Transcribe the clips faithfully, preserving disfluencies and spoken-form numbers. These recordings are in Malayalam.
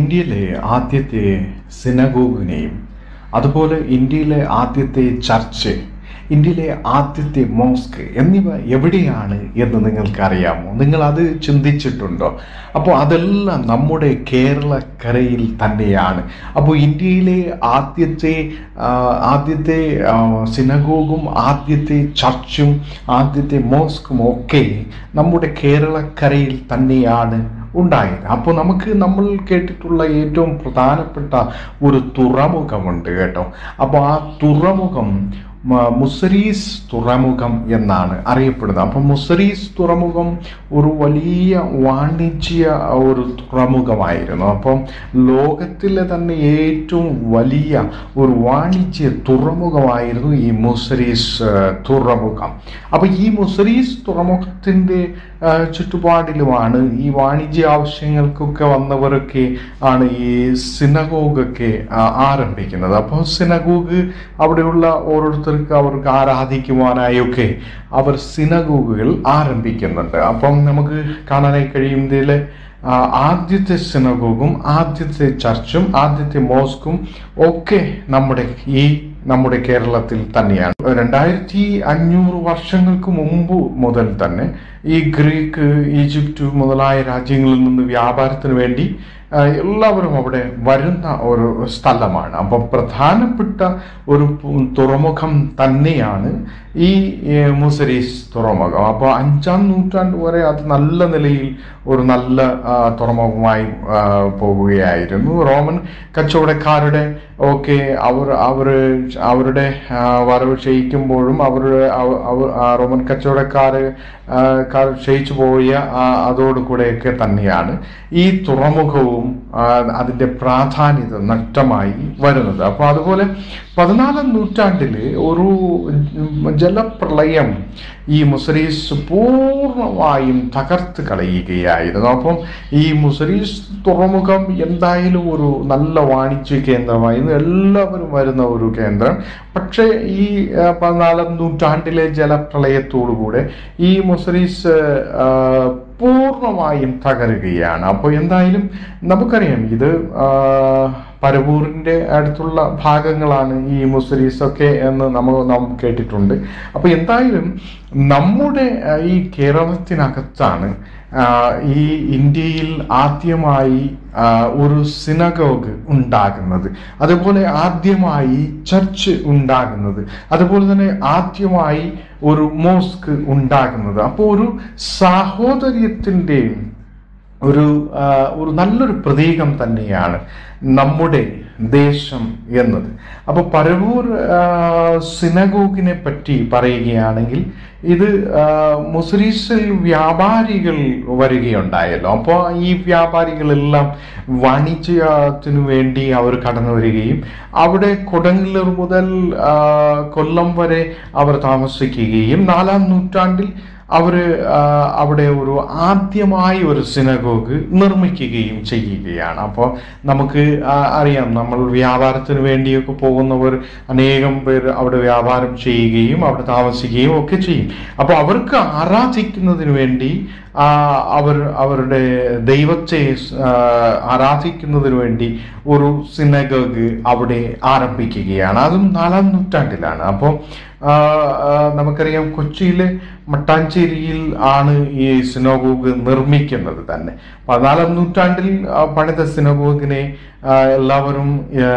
ഇന്ത്യയിലെ ആദ്യത്തെ സിനഗോഗിനെയും അതുപോലെ ഇന്ത്യയിലെ ആദ്യത്തെ ചർച്ച്, ഇന്ത്യയിലെ ആദ്യത്തെ മോസ്ക് എന്നിവ എവിടെയാണ് എന്ന് നിങ്ങൾക്കറിയാമോ? നിങ്ങൾ അത് ചിന്തിച്ചിട്ടുണ്ടോ? അപ്പോൾ അതെല്ലാം നമ്മുടെ കേരളക്കരയിൽ തന്നെയാണ്. അപ്പോൾ ഇന്ത്യയിലെ ആദ്യത്തെ ആദ്യത്തെ സിനഗോഗും ആദ്യത്തെ ചർച്ചും ആദ്യത്തെ മോസ്കും ഒക്കെ നമ്മുടെ കേരളക്കരയിൽ തന്നെയാണ് ഉണ്ടായത്. അപ്പോൾ നമുക്ക് നമ്മൾ കേട്ടിട്ടുള്ള ഏറ്റവും പ്രധാനപ്പെട്ട ഒരു തുറമുഖമുണ്ട് കേട്ടോ. അപ്പോൾ ആ തുറമുഖം മുസരീസ് തുറമുഖം എന്നാണ് അറിയപ്പെടുന്നത്. അപ്പം മുസരീസ് തുറമുഖം ഒരു വലിയ വാണിജ്യ ഒരു തുറമുഖമായിരുന്നു. അപ്പം ലോകത്തിലെ തന്നെ ഏറ്റവും വലിയ ഒരു വാണിജ്യ തുറമുഖമായിരുന്നു ഈ മുസരീസ് തുറമുഖം. അപ്പം ഈ മുസരീസ് തുറമുഖത്തിൻ്റെ ചുറ്റുപാടിലുമാണ് ഈ വാണിജ്യ ആവശ്യങ്ങൾക്കൊക്കെ വന്നവരൊക്കെ ആണ് ഈ സിനഗോഗൊക്കെ ആരംഭിക്കുന്നത്. അപ്പോൾ സിനഗോഗ് അവിടെയുള്ള ഓരോരുത്തർക്ക് അവർക്ക് ആരാധിക്കുവാനായൊക്കെ അവർ സിനഗോഗുകൾ ആരംഭിക്കുന്നുണ്ട്. അപ്പം നമുക്ക് കാണാനായി കഴിയും ഇതിലെ ആദ്യത്തെ സിനഗോഗും ആദ്യത്തെ ചർച്ചും ആദ്യത്തെ മോസ്കും ഒക്കെ നമ്മുടെ ഈ നമ്മുടെ കേരളത്തിൽ തന്നെയാണ്. രണ്ടായിരത്തി അഞ്ഞൂറ് വർഷങ്ങൾക്ക് മുമ്പ് മുതൽ തന്നെ ഈ ഗ്രീക്ക്, ഈജിപ്റ്റ് മുതലായ രാജ്യങ്ങളിൽ നിന്ന് വ്യാപാരത്തിന് വേണ്ടി എല്ലാവരും അവിടെ വരുന്ന ഒരു സ്ഥലമാണ്. അപ്പം പ്രധാനപ്പെട്ട ഒരു തുറമുഖം തന്നെയാണ് ഈ മുസരീസ് തുറമുഖം. അപ്പോൾ അഞ്ചാം നൂറ്റാണ്ട് വരെ അത് നല്ല നിലയിൽ ഒരു നല്ല തുറമുഖമായി പോവുകയായിരുന്നു. റോമൻ കച്ചവടക്കാരുടെ ഒക്കെ അവർ അവർ അവരുടെ വരവ് ക്ഷയിക്കുമ്പോഴും അവരുടെ റോമൻ കച്ചവടക്കാർ ക്ഷയിച്ചു പോയ അതോടുകൂടെയൊക്കെ തന്നെയാണ് ഈ തുറമുഖവും അതിൻ്റെ പ്രാധാന്യത നഷ്ടമായി വരുന്നത്. അപ്പോൾ അതുപോലെ പതിനാലാം നൂറ്റാണ്ടില് ഒരു ജലപ്രളയം ഈ മുസരീസ് പൂർണ്ണമായും തകർത്ത് കളയുകയായിരുന്നു. അപ്പം ഈ മുസരീസ് തുറമുഖം എന്തായാലും ഒരു നല്ല വാണിജ്യ കേന്ദ്രമായിരുന്നു, എല്ലാവരും വരുന്ന ഒരു കേന്ദ്രം. പക്ഷേ ഈ പതിനാലാം നൂറ്റാണ്ടിലെ ജലപ്രളയത്തോടുകൂടെ ഈ മുസരീസ് പൂർണ്ണമായും തകരുകയാണ്. അപ്പോൾ എന്തായാലും നമുക്കറിയാം ഇത് പരവൂരിൻ്റെ അടുത്തുള്ള ഭാഗങ്ങളാണ് ഈ മുസരീസ് ഒക്കെ എന്ന് നമ്മൾ നാം കേട്ടിട്ടുണ്ട്. അപ്പോൾ എന്തായാലും നമ്മുടെ ഈ കേരളത്തിനകത്താണ് ഈ ഇന്ത്യയിൽ ആദ്യമായി ഒരു സിനഗോഗ് ഉണ്ടാകുന്നത്, അതുപോലെ ആദ്യമായി ചർച്ച് ഉണ്ടാകുന്നത്, അതുപോലെ തന്നെ ആദ്യമായി ഒരു മോസ്ക് ഉണ്ടാകുന്നത്. അപ്പോൾ ഒരു സാഹോദര്യത്തിൻ്റെ ഒരു ഒരു നല്ലൊരു പ്രതീകം തന്നെയാണ് നമ്മുടെ ദേശം എന്നത്. അപ്പോൾ പരവൂർ സിനഗോഗിനെ പറ്റി പറയുകയാണെങ്കിൽ ഇത് മുസരീസിൽ വ്യാപാരികൾ വരികയുണ്ടായല്ലോ. അപ്പോൾ ഈ വ്യാപാരികളെല്ലാം വാണിജ്യത്തിനു വേണ്ടി അവർ കടന്നു വരികയും അവിടെ കൊടുങ്ങല്ലൂർ മുതൽ കൊല്ലം വരെ അവർ താമസിക്കുകയും നാലാം നൂറ്റാണ്ടിൽ അവർ അവിടെ ഒരു ആദ്യമായി ഒരു സിനഗോഗ് നിർമ്മിക്കുകയും ചെയ്യുകയാണ്. അപ്പോൾ നമുക്ക് അറിയാം, നമ്മൾ വ്യാപാരത്തിന് വേണ്ടിയൊക്കെ പോകുന്നവർ അനേകം പേർ അവിടെ വ്യാപാരം ചെയ്യുകയും അവിടെ താമസിക്കുകയും ഒക്കെ ചെയ്യും. അപ്പോൾ അവർക്ക് ആരാധിക്കുന്നതിന് വേണ്ടി അവർ അവരുടെ ദൈവത്തെ ആരാധിക്കുന്നതിന് വേണ്ടി ഒരു സിനഗോഗ് അവിടെ ആരംഭിക്കുകയാണ്. അതും നാലാം നൂറ്റാണ്ടിലാണ്. അപ്പോൾ നമുക്കറിയാം കൊച്ചിയിലെ മട്ടാഞ്ചേരിയിൽ ആണ് ഈ സിനഗോഗ് നിർമ്മിക്കുന്നത് തന്നെ. പതിനാലാം നൂറ്റാണ്ടിൽ പണിത സിനഗോഗിനെ എല്ലാവരും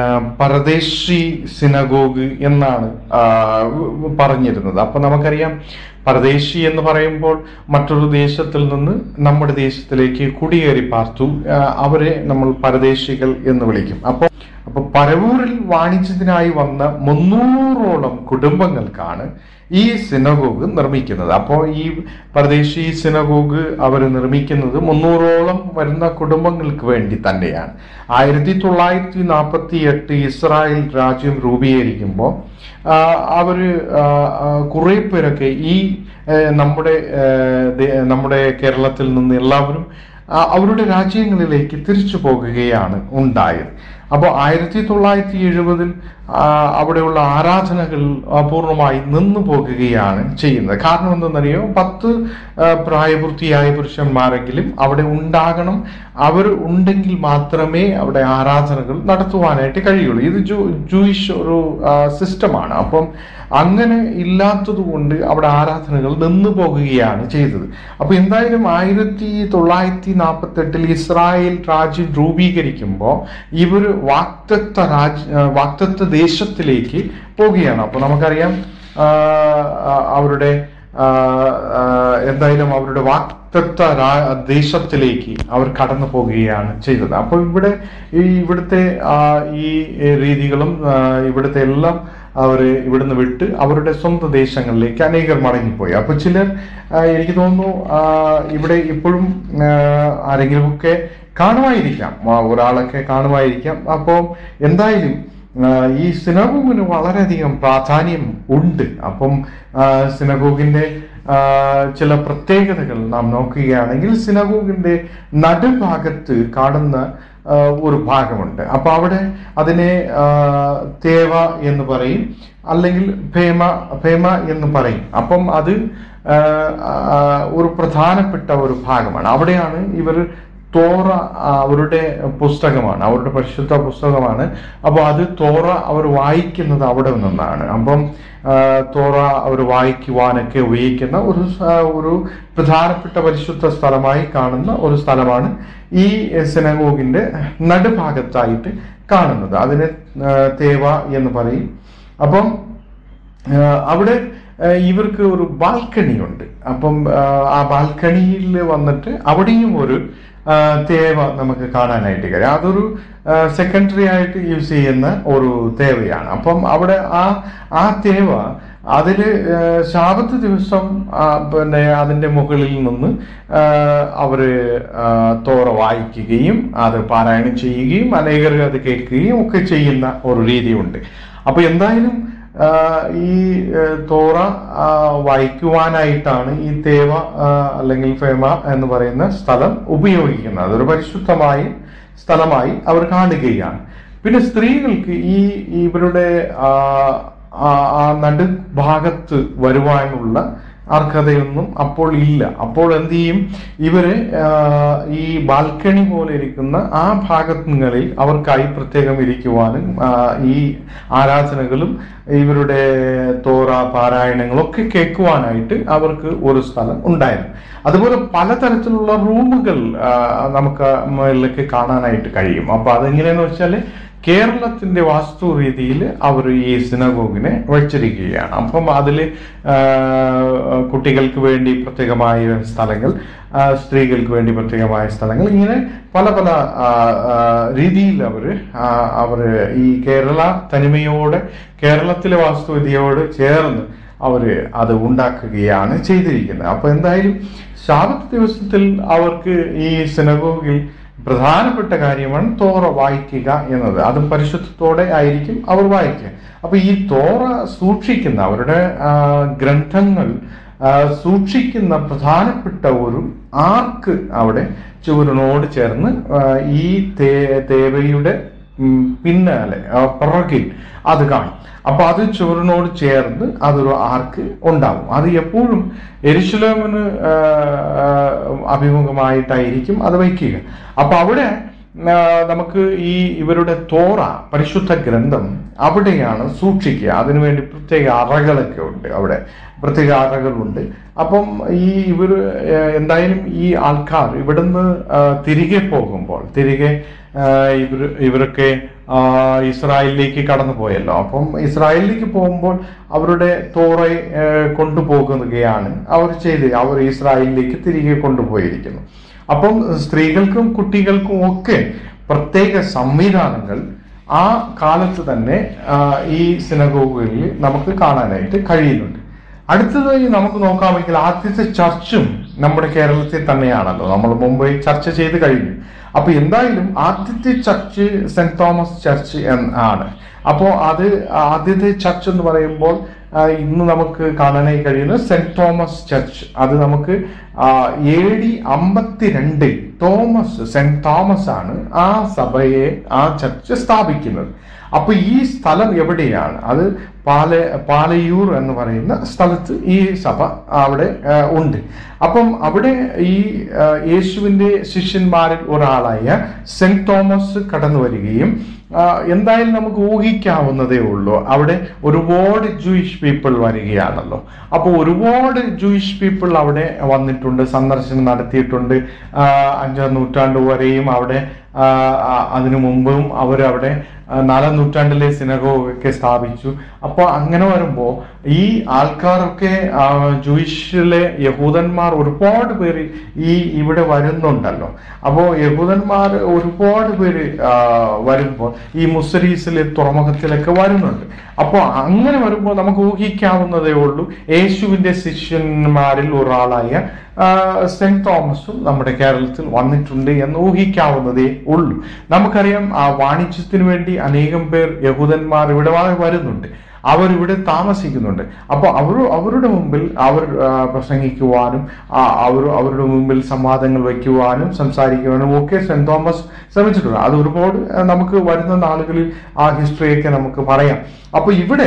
പരദേശി സിനഗോഗ് എന്നാണ് പറഞ്ഞിരുന്നത്. അപ്പൊ നമുക്കറിയാം പരദേശി എന്ന് പറയുമ്പോൾ മറ്റൊരു ദേശത്തിൽ നിന്ന് നമ്മുടെ ദേശത്തിലേക്ക് കുടിയേറി പാർത്തു, അവരെ നമ്മൾ പരദേശികൾ എന്ന് വിളിക്കും. അപ്പോൾ അപ്പൊ പരവൂരിൽ വാണിജ്യത്തിനായി വന്ന മുന്നൂറോളം കുടുംബങ്ങൾക്കാണ് ഈ സിനഗോഗ് നിർമ്മിക്കുന്നത്. അപ്പോൾ ഈ പരദേശി സിനഗോഗ് അവർ നിർമ്മിക്കുന്നത് മുന്നൂറോളം വരുന്ന കുടുംബങ്ങൾക്ക് വേണ്ടി തന്നെയാണ്. ആയിരത്തി തൊള്ളായിരത്തി നാൽപ്പത്തി എട്ട് ഇസ്രായേൽ രാജ്യം രൂപീകരിക്കുമ്പോൾ അവര് കുറെ പേരൊക്കെ ഈ നമ്മുടെ നമ്മുടെ കേരളത്തിൽ നിന്ന് എല്ലാവരും അവരുടെ രാജ്യങ്ങളിലേക്ക് തിരിച്ചു പോകുകയാണ് ഉണ്ടായത്. അപ്പോൾ ആയിരത്തി തൊള്ളായിരത്തി എഴുപതിൽ അവിടെയുള്ള ആരാധനകൾ പൂർണ്ണമായി നിന്നു പോകുകയാണ് ചെയ്യുന്നത്. കാരണം എന്തെന്നറിയോ, പത്ത് പ്രായപൂർത്തിയായ പുരുഷന്മാരെങ്കിലും അവിടെ ഉണ്ടാകണം. അവർ ഉണ്ടെങ്കിൽ മാത്രമേ അവിടെ ആരാധനകൾ നടത്തുവാനായിട്ട് കഴിയുള്ളൂ. ഇത് ജൂ ജൂയിഷ് ഒരു സിസ്റ്റമാണ്. അപ്പം അങ്ങനെ ഇല്ലാത്തത് കൊണ്ട് അവിടെ ആരാധനകൾ നിന്നു പോകുകയാണ് ചെയ്തത്. അപ്പൊ എന്തായാലും ആയിരത്തി തൊള്ളായിരത്തി നാൽപ്പത്തി എട്ടിൽ ഇസ്രായേൽ രാജ്യം രൂപീകരിക്കുമ്പോൾ ഇവർ വാക്തത്വ രാജ്യ വാക്തത്വ ദേശത്തിലേക്ക് പോവുകയാണ്. അപ്പൊ നമുക്കറിയാം അവരുടെ എന്തായാലും അവരുടെ വാക്തത്വ ദേശത്തിലേക്ക് അവർ കടന്നു പോകുകയാണ് ചെയ്തത്. അപ്പോൾ ഇവിടെ ഈ ഇവിടുത്തെ ഈ രീതികളും ഇവിടുത്തെ എല്ലാം അവർ ഇവിടുന്ന് വിട്ട് അവരുടെ സ്വന്തം ദേശങ്ങളിലേക്ക് അനേകർ മടങ്ങിപ്പോയി. അപ്പൊ ചിലർ എനിക്ക് തോന്നുന്നു ഇവിടെ ഇപ്പോഴും ആരെങ്കിലുമൊക്കെ കാണുമായിരിക്കാം, ഒരാളൊക്കെ കാണുമായിരിക്കാം. അപ്പോൾ എന്തായാലും ഈ സിനഗോഗിന് വളരെയധികം പ്രാധാന്യം ഉണ്ട്. അപ്പം സിനഗോഗിന്റെ ചില പ്രത്യേകതകൾ നാം നോക്കുകയാണെങ്കിൽ സിനഗോഗിന്റെ നടുഭാഗത്ത് കാണുന്ന ഒരു ഭാഗമുണ്ട്. അപ്പൊ അവിടെ അതിനെ തേവ എന്ന് പറയും, അല്ലെങ്കിൽ ഭേമ ഭേമ എന്ന് പറയും. അപ്പം അത് ഒരു പ്രധാനപ്പെട്ട ഒരു ഭാഗമാണ്. അവിടെയാണ് ഇവർ തോറ അവരുടെ പുസ്തകമാണ്, അവരുടെ പരിശുദ്ധ പുസ്തകമാണ്. അപ്പോൾ അത് തോറ അവർ വായിക്കുന്നത് അവിടെ നിന്നാണ്. അപ്പം തോറ അവർ വായിക്കുവാനൊക്കെ ഉപയോഗിക്കുന്ന ഒരു ഒരു പ്രധാനപ്പെട്ട പരിശുദ്ധ സ്ഥലമായി കാണുന്ന ഒരു സ്ഥലമാണ് ഈ സിനഗോഗിന്റെ നടുഭാഗത്തായിട്ട് കാണുന്നത്. അതിനെ തേവ എന്ന് പറയും. അപ്പം അവിടെ ഇവർക്ക് ഒരു ബാൽക്കണി ഉണ്ട്. അപ്പം ആ ബാൽക്കണിയിൽ വന്നിട്ട് അവിടെയും ഒരു തേവ നമുക്ക് കാണാനായിട്ട് കഴിയും. അതൊരു സെക്കൻഡറി ആയിട്ട് യൂസ് ചെയ്യുന്ന ഒരു തേവയാണ്. അപ്പം അവിടെ ആ ആ തേവ അതില് ശാബത്ത് ദിവസം പിന്നെ അതിന്റെ മുകളിൽ നിന്ന് അവര് തോറ വായിക്കുകയും അത് പാരായണം ചെയ്യുകയും അനേകർ അത് കേൾക്കുകയും ഒക്കെ ചെയ്യുന്ന ഒരു രീതിയുണ്ട്. അപ്പൊ എന്തായാലും ഈ തോറ വായിക്കുവാനായിട്ടാണ് ഈ തേവ അല്ലെങ്കിൽ ഫേമ എന്ന് പറയുന്ന സ്ഥലം ഉപയോഗിക്കുന്നത്. അതൊരു പരിശുദ്ധമായ സ്ഥലമായി അവർ കാണുകയാണ്. പിന്നെ സ്ത്രീകൾക്ക് ഈ ഇവരുടെ ആ നടുഭാഗത്ത് വരുവാനുള്ള അർഹതയൊന്നും അപ്പോൾ ഇല്ല. അപ്പോൾ എന്ത് ചെയ്യും, ഇവര് ഈ ബാൽക്കണി പോലെ ഇരിക്കുന്ന ആ ഭാഗങ്ങളിൽ അവർക്കായി പ്രത്യേകം ഇരിക്കുവാനും ഈ ആരാധനകളും ഇവരുടെ തോറ പാരായണങ്ങളും ഒക്കെ കേൾക്കുവാനായിട്ട് അവർക്ക് ഒരു സ്ഥലം ഉണ്ടായിരുന്നു. അതുപോലെ പലതരത്തിലുള്ള റൂമുകൾ നമുക്ക് മുകളിലേക്ക് കാണാനായിട്ട് കഴിയും. അപ്പൊ അതെങ്ങനെയെന്ന് വെച്ചാൽ കേരളത്തിന്റെ വാസ്തു രീതിയിൽ അവർ ഈ സിനഗോഗിനെ വച്ചിരിക്കുകയാണ്. അപ്പം അതിൽ കുട്ടികൾക്ക് വേണ്ടി പ്രത്യേകമായ സ്ഥലങ്ങൾ, സ്ത്രീകൾക്ക് വേണ്ടി പ്രത്യേകമായ സ്ഥലങ്ങൾ, ഇങ്ങനെ പല പല രീതിയിൽ അവർ അവർ ഈ കേരള തനിമയോടെ കേരളത്തിലെ വാസ്തുവിദ്യയോട് ചേർന്ന് അവർ അത് ഉണ്ടാക്കുകയാണ് ചെയ്തിരിക്കുന്നത്. അപ്പൊ എന്തായാലും ശാബത്ത് ദിവസത്തിൽ അവർക്ക് ഈ സിനഗോഗിൽ പ്രധാനപ്പെട്ട കാര്യമാണ് തോറ വായിക്കുക എന്നത്. അതും പരിശുദ്ധത്തോടെ ആയിരിക്കും അവർ വായിക്കുക. അപ്പൊ ഈ തോറ സൂക്ഷിക്കുന്ന അവരുടെ ഗ്രന്ഥങ്ങൾ സൂക്ഷിക്കുന്ന പ്രധാനപ്പെട്ട ഒരു ആർക്ക് അവിടെ ചുവരിനോട് ചേർന്ന് ഈ തേവയുടെ പിന്നാലെ പുറകിൽ അത് കാണും. അപ്പൊ അത് ചുവരിനോട് ചേർന്ന് അതൊരു ആർക്ക് ഉണ്ടാവും. അത് എപ്പോഴും യെരുശലേമിന് അഭിമുഖമായിട്ടായിരിക്കും അത് വയ്ക്കുക. അപ്പൊ അവിടെ നമുക്ക് ഈ ഇവരുടെ തോറ പരിശുദ്ധ ഗ്രന്ഥം അവിടെയാണ് സൂക്ഷിക്കുക. അതിനുവേണ്ടി പ്രത്യേക അറകളൊക്കെ ഉണ്ട്, അവിടെ പ്രത്യേക അറകളുണ്ട്. അപ്പം ഈ ഇവർ എന്തായാലും ഈ ആൾക്കാർ ഇവിടുന്ന് തിരികെ പോകുമ്പോൾ തിരികെ ഇവർ ഇവരൊക്കെ ഇസ്രായേലിലേക്ക് കടന്നു പോയല്ലോ. അപ്പം ഇസ്രായേലിലേക്ക് പോകുമ്പോൾ അവരുടെ തോറയെ കൊണ്ടുപോകുകയാണ് അവർ ചെയ്ത് അവർ ഇസ്രായേലിലേക്ക് തിരികെ കൊണ്ടുപോയിരിക്കുന്നു. അപ്പം സ്ത്രീകൾക്കും കുട്ടികൾക്കും ഒക്കെ പ്രത്യേക സംവിധാനങ്ങൾ ആ കാലത്ത് തന്നെ ഈ സിനഗോഗുകളിൽ നമുക്ക് കാണാനായിട്ട് കഴിയുന്നുണ്ട്. അടുത്തതായി നമുക്ക് നോക്കാമെങ്കിൽ ആദ്യത്തെ ചർച്ചും നമ്മുടെ കേരളത്തിൽ തന്നെയാണല്ലോ, നമ്മൾ മുമ്പ് ചർച്ച ചെയ്ത് കഴിഞ്ഞു. അപ്പൊ എന്തായാലും ആദ്യത്തെ ചർച്ച് സെന്റ് തോമസ് ചർച്ച് ആണ്. അപ്പോൾ അത് ആദ്യത്തെ ചർച്ച് എന്ന് പറയുമ്പോൾ ഇന്ന് നമുക്ക് കാണാനായി കഴിയുന്ന സെന്റ് തോമസ് ചർച്ച്, അത് നമുക്ക് എ ഡി അമ്പത്തിരണ്ടിൽ തോമസ് സെന്റ് തോമസ് ആണ് ആ സഭയെ ആ ചർച്ച് സ്ഥാപിക്കുന്നത്. അപ്പൊ ഈ സ്ഥലം എവിടെയാണ്? അത് പാല പാലയൂർ എന്ന് പറയുന്ന സ്ഥലത്ത് ഈ സഭ അവിടെ ഉണ്ട്. അപ്പം അവിടെ ഈ യേശുവിൻ്റെ ശിഷ്യന്മാരിൽ ഒരാളായ സെന്റ് തോമസ് കടന്നു വരികയും എന്തായാലും നമുക്ക് ഊഹിക്കാവുന്നതേ ഉള്ളൂ, അവിടെ ഒരുപാട് ജൂയിഷ് പീപ്പിൾ വരികയാണല്ലോ. അപ്പോൾ ഒരുപാട് ജൂയിഷ് പീപ്പിൾ അവിടെ വന്നിട്ടുണ്ട്, സന്ദർശനം നടത്തിയിട്ടുണ്ട്. അഞ്ചാം നൂറ്റാണ്ട് വരെയും അവിടെ, അതിനു മുമ്പും അവരവിടെ നാലാം നൂറ്റാണ്ടിലെ സിനഗോഗൊക്കെ സ്ഥാപിച്ചു. അപ്പോൾ അങ്ങനെ വരുമ്പോൾ ഈ ആൾക്കാരൊക്കെ ജൂയിഷിലെ യഹൂദന്മാർ ഒരുപാട് പേര് ഈ ഇവിടെ വരുന്നുണ്ടല്ലോ. അപ്പോൾ യഹൂദന്മാർ ഒരുപാട് പേര് വരുമ്പോൾ ഈ മുസരീസിലെ തുറമുഖത്തിലൊക്കെ വരുന്നുണ്ട്. അപ്പോൾ അങ്ങനെ വരുമ്പോൾ നമുക്ക് ഊഹിക്കാവുന്നതേ ഉള്ളൂ, യേശുവിൻ്റെ ശിഷ്യന്മാരിൽ ഒരാളായ സെന്റ് തോമസും നമ്മുടെ കേരളത്തിൽ വന്നിട്ടുണ്ട് എന്ന് ഊഹിക്കാവുന്നതേ ഉള്ളൂ. നമുക്കറിയാം ആ വാണിജ്യത്തിന് വേണ്ടി അനേകം പേർ യഹൂദന്മാർ ഇവിടെ വരുന്നുണ്ട്, അവരിവിടെ താമസിക്കുന്നുണ്ട്. അപ്പോൾ അവർ അവരുടെ മുമ്പിൽ അവർ പ്രസംഗിക്കുവാനും അവർ അവരുടെ മുമ്പിൽ സംവാദങ്ങൾ വയ്ക്കുവാനും സംസാരിക്കുവാനും ഒക്കെ സെന്റ് തോമസ് ശ്രമിച്ചിട്ടുണ്ട്. അത് ഒരുപാട് നമുക്ക് വരുന്ന നാളുകളിൽ ആ ഹിസ്റ്ററിയൊക്കെ നമുക്ക് പറയാം. അപ്പൊ ഇവിടെ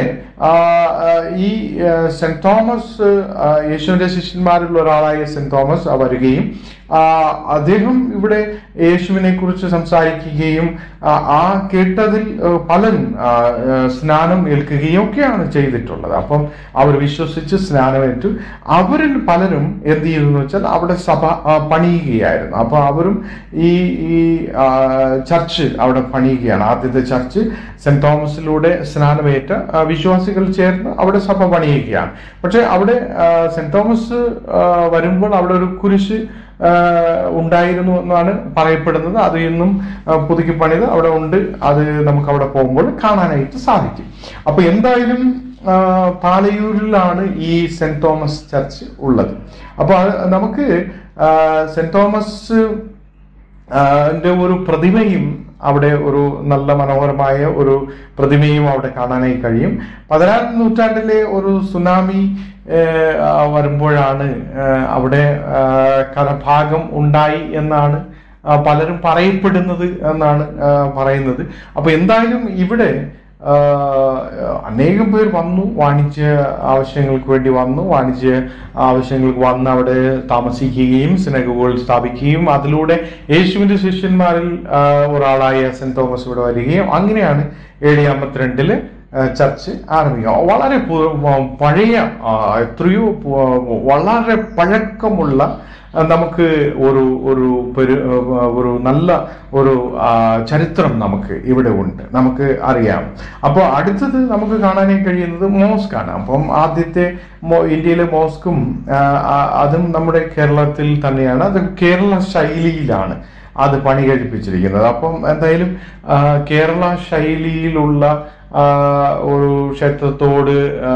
ഈ സെന്റ് തോമസ്, യേശുവിന്റെ ശിഷ്യന്മാരിൽ ഒരാളായ സെന്റ് തോമസ് വരികയും അദ്ദേഹം ഇവിടെ യേശുവിനെ കുറിച്ച് സംസാരിക്കുകയും ആ കേട്ടതിൽ പലരും സ്നാനം ഏൽക്കുകയും ഒക്കെയാണ് ചെയ്തിട്ടുള്ളത്. അപ്പം അവർ വിശ്വസിച്ച് സ്നാനമേറ്റു. അവരിൽ പലരും എന്ത് ചെയ്തെന്ന് വെച്ചാൽ അവിടെ സഭ പണിയുകയായിരുന്നു. അപ്പൊ അവരും ഈ ഈ ചർച്ച് അവിടെ പണിയുകയാണ്. ആദ്യത്തെ ചർച്ച് സെന്റ് തോമസിലൂടെ സ്നാനമേറ്റ വിശ്വാസികൾ ചേർന്ന് അവിടെ സഭ പണിയുകയാണ്. പക്ഷെ അവിടെ സെന്റ് തോമസ് വരുമ്പോൾ അവിടെ ഒരു കുരിശ് ഉണ്ടായിരുന്നു എന്നാണ് പറയപ്പെടുന്നത്. അത് ഇന്നും പുതുക്കി പണിത് അവിടെ ഉണ്ട്. അത് നമുക്ക് അവിടെ പോകുമ്പോൾ കാണാനായിട്ട് സാധിക്കും. അപ്പൊ എന്തായാലും പാലയൂരിലാണ് ഈ സെന്റ് തോമസ് ചർച്ച് ഉള്ളത്. അപ്പൊ നമുക്ക് സെന്റ് തോമസ് ഒരു പ്രതിമയും അവിടെ ഒരു നല്ല മനോഹരമായ ഒരു പ്രതിമയും അവിടെ കാണാനായി കഴിയും. പതിനാറാം നൂറ്റാണ്ടിലെ ഒരു സുനാമി വരുമ്പോഴാണ് അവിടെ കരഭാഗം ഉണ്ടായി എന്നാണ് പലരും പറയപ്പെടുന്നത് എന്നാണ് പറയുന്നത്. അപ്പൊ എന്തായാലും ഇവിടെ അനേകം പേർ വന്നു, വാണിജ്യ ആവശ്യങ്ങൾക്ക് വേണ്ടി വന്നു, വാണിജ്യ ആവശ്യങ്ങൾക്ക് വന്ന് അവിടെ താമസിക്കുകയും സിനഗോഗുകൾ സ്ഥാപിക്കുകയും അതിലൂടെ യേശുവിന്റെ ശിഷ്യന്മാരിൽ ഒരാളായ സെന്റ് തോമസ് ഇവിടെ വരികയും അങ്ങനെയാണ് എ ഡി അമ്പത്തിരണ്ടില് ചർച്ച് ആരംഭിക്കുക. വളരെ പഴയ, എത്രയോ വളരെ പഴക്കമുള്ള നമുക്ക് ഒരു ഒരു ഒരു നല്ല ഒരു ചരിത്രം നമുക്ക് ഇവിടെ ഉണ്ട്, നമുക്ക് അറിയാം. അപ്പോൾ അടുത്തത് നമുക്ക് കാണാനായി കഴിയുന്നത് മോസ്കാണ്. അപ്പം ആദ്യത്തെ ഇന്ത്യയിലെ മോസ്കും അതും നമ്മുടെ കേരളത്തിൽ തന്നെയാണ്. അത് കേരള ശൈലിയിലാണ് അത് പണി കഴിപ്പിച്ചിരിക്കുന്നത്. അപ്പം എന്തായാലും കേരള ശൈലിയിലുള്ള ഒരു ക്ഷേത്രത്തോട്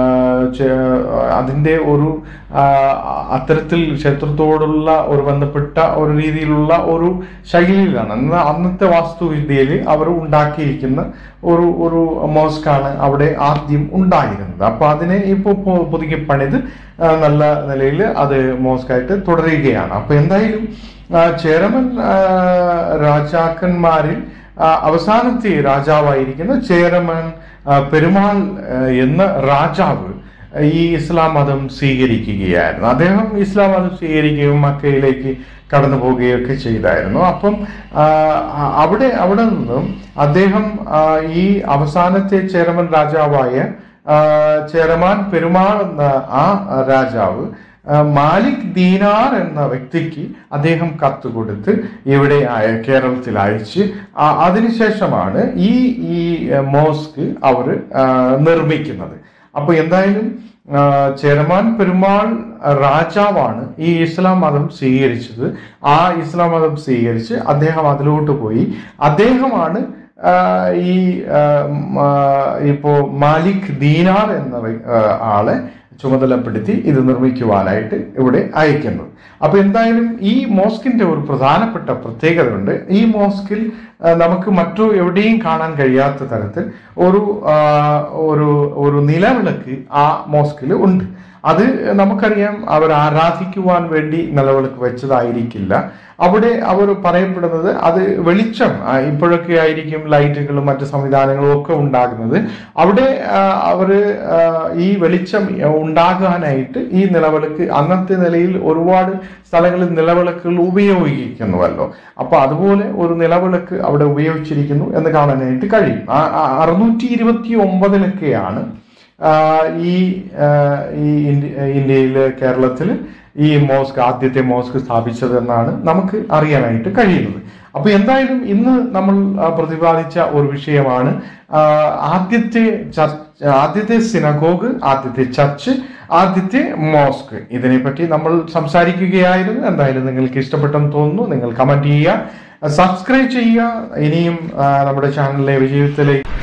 അതിൻ്റെ ഒരു അത്തരത്തിൽ ക്ഷേത്രത്തോടുള്ള ഒരു ബന്ധപ്പെട്ട ഒരു രീതിയിലുള്ള ഒരു ശൈലിയിലാണ് അന്നത്തെ വാസ്തുവിദ്യയിൽ അവർ ഉണ്ടാക്കിയിരിക്കുന്ന ഒരു ഒരു മോസ്കാണ് അവിടെ ആദ്യം ഉണ്ടായിരുന്നത്. അപ്പൊ അതിനെ ഇപ്പോൾ പുതുക്കി പണിത് നല്ല നിലയിൽ അത് മോസ്കായിട്ട് തുടരുകയാണ്. അപ്പൊ എന്തായാലും ചേരമൻ രാജാക്കന്മാരിൽ അവസാനത്തെ രാജാവായിരിക്കുന്ന ചേരമൻ പെരുമാൾ എന്ന രാജാവ് ഈ ഇസ്ലാം മതം സ്വീകരിക്കുകയായിരുന്നു. അദ്ദേഹം ഇസ്ലാം മതം സ്വീകരിക്കുകയും മക്കയിലേക്ക് കടന്നു പോവുകയൊക്കെ ചെയ്തായിരുന്നു. അപ്പം അവിടെ അവിടെ നിന്നും അദ്ദേഹം ഈ അവസാനത്തെ ചേരമൻ രാജാവായ ചേരമാൻ പെരുമാൾ എന്ന ആ രാജാവ് മാലിക് ദീനാർ എന്ന വ്യക്തിക്ക് അദ്ദേഹം കത്ത് കൊടുത്ത് ഇവിടെ കേരളത്തിൽ അയച്ച് അതിനുശേഷമാണ് ഈ ഈ മോസ്ക് അവർ നിർമ്മിക്കുന്നത്. അപ്പൊ എന്തായാലും ചേരമാൻ പെരുമാൾ രാജാവാണ് ഈ ഇസ്ലാം മതം സ്വീകരിച്ചത്. ആ ഇസ്ലാം മതം സ്വീകരിച്ച് അദ്ദേഹം അതിലോട്ട് പോയി. അദ്ദേഹമാണ് ഈ ഇപ്പോ മാലിക് ദീനാർ എന്ന ആളെ ചുമതലപ്പെടുത്തി ഇത് നിർമ്മിക്കുവാനായിട്ട് ഇവിടെ അയക്കുന്നത്. അപ്പൊ എന്തായാലും ഈ മോസ്കിന്റെ ഒരു പ്രധാനപ്പെട്ട പ്രത്യേകത ഉണ്ട്. ഈ മോസ്കിൽ നമുക്ക് മറ്റു എവിടെയും കാണാൻ കഴിയാത്ത തരത്തിൽ ഒരു ഒരു ഒരു നിലവിളക്ക് ആ മോസ്കിൽ ഉണ്ട്. അത് നമുക്കറിയാം, അവർ ആരാധിക്കുവാൻ വേണ്ടി നിലവിളക്ക് വെച്ചതായിരിക്കില്ല. അവിടെ അവർ പറയപ്പെടുന്നത് അത് വെളിച്ചം, ഇപ്പോഴൊക്കെ ആയിരിക്കും ലൈറ്റുകളും മറ്റ് സംവിധാനങ്ങളും ഒക്കെ ഉണ്ടാകുന്നത്. അവിടെ അവർ ഈ വെളിച്ചം ഉണ്ടാകാനായിട്ട് ഈ നിലവിളക്ക് അന്നത്തെ നിലയിൽ ഒരുപാട് സ്ഥലങ്ങളിൽ നിലവിളക്കുകൾ ഉപയോഗിക്കുന്നുവല്ലോ. അപ്പൊ അതുപോലെ ഒരു നിലവിളക്ക് അവിടെ ഉപയോഗിച്ചിരിക്കുന്നു എന്ന് കാണാനായിട്ട് കഴിയും. അറുന്നൂറ്റി ഇരുപത്തി ഒമ്പതിലൊക്കെയാണ് ഈ ഈ ഇന്ത്യയില് കേരളത്തിൽ ഈ മോസ്ക് ആദ്യത്തെ മോസ്ക് സ്ഥാപിച്ചത് എന്നാണ് നമുക്ക് അറിയാനായിട്ട് കഴിയുന്നത്. അപ്പൊ എന്തായാലും ഇന്ന് നമ്മൾ പ്രതിപാദിച്ച ഒരു വിഷയമാണ് ആദ്യത്തെ ചർച്ച്, ആദ്യത്തെ സിനഗോഗ്, ആദ്യത്തെ ചർച്ച്, ആദ്യത്തെ മോസ്ക്. ഇതിനെപ്പറ്റി നമ്മൾ സംസാരിക്കുകയായിരുന്നു. എന്തായാലും നിങ്ങൾക്ക് ഇഷ്ടപ്പെട്ടെന്ന് തോന്നുന്നു. നിങ്ങൾ കമന്റ് ചെയ്യുക, സബ്സ്ക്രൈബ് ചെയ്യുക. ഇനിയും നമ്മുടെ ചാനലിലെ വിജയത്തിലേക്ക്